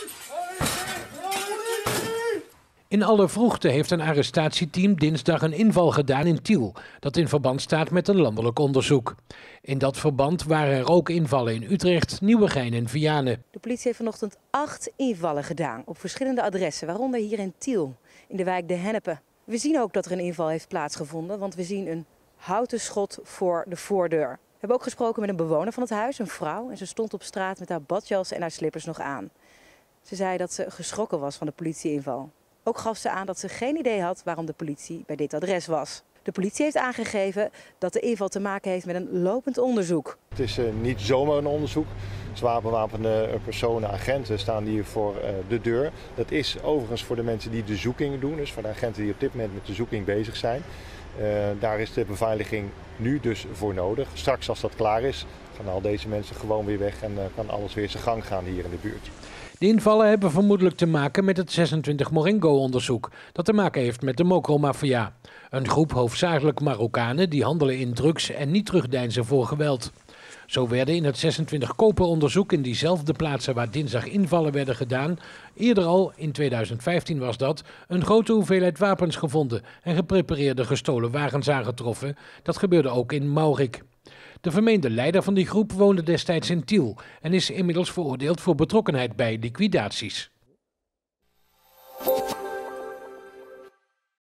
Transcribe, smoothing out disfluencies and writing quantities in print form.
In alle vroegte heeft een arrestatieteam dinsdag een inval gedaan in Tiel, dat in verband staat met een landelijk onderzoek. In dat verband waren er ook invallen in Utrecht, Nieuwegein en Vianen. De politie heeft vanochtend 8 invallen gedaan op verschillende adressen, waaronder hier in Tiel, in de wijk De Hennepen. We zien ook dat er een inval heeft plaatsgevonden, want we zien een houten schot voor de voordeur. We hebben ook gesproken met een bewoner van het huis, een vrouw, en ze stond op straat met haar badjas en haar slippers nog aan. Ze zei dat ze geschrokken was van de politieinval. Ook gaf ze aan dat ze geen idee had waarom de politie bij dit adres was. De politie heeft aangegeven dat de inval te maken heeft met een lopend onderzoek. Het is niet zomaar een onderzoek. Zwaar bewapende personen, agenten staan hier voor de deur. Dat is overigens voor de mensen die de zoekingen doen, dus voor de agenten die op dit moment met de zoeking bezig zijn. Daar is de beveiliging nu dus voor nodig. Straks als dat klaar is, gaan al deze mensen gewoon weer weg en kan alles weer zijn gang gaan hier in de buurt. De invallen hebben vermoedelijk te maken met het 26 Morengo-onderzoek, dat te maken heeft met de mokromafia. Een groep hoofdzakelijk Marokkanen die handelen in drugs en niet terugdeinzen voor geweld. Zo werden in het 26 Koper-onderzoek in diezelfde plaatsen waar dinsdag invallen werden gedaan, eerder al, in 2015 was dat, een grote hoeveelheid wapens gevonden en geprepareerde gestolen wagens aangetroffen. Dat gebeurde ook in Maurik. De vermeende leider van die groep woonde destijds in Tiel en is inmiddels veroordeeld voor betrokkenheid bij liquidaties.